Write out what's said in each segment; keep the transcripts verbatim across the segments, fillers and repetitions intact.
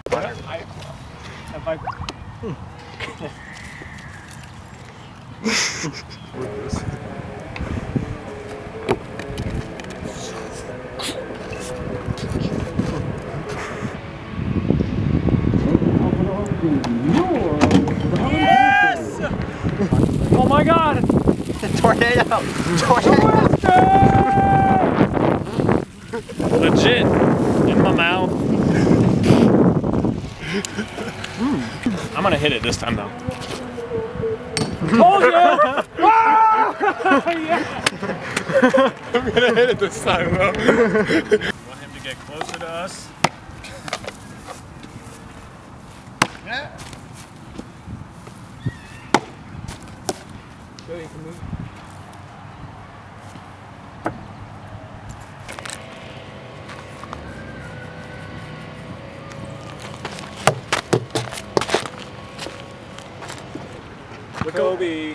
I, if I... Yes! Oh my God! Tornado! Tornado! Legit in my mouth. Mm. I'm gonna hit it this time though. Told you! Ah! Yeah. I'm gonna hit it this time though. We want him to get closer to us. Yeah. So you can move. Kobe.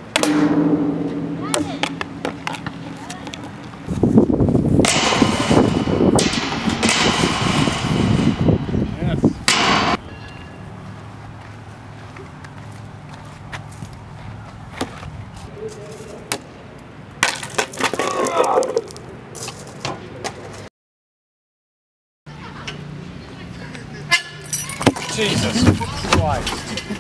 Yes. Jesus Christ.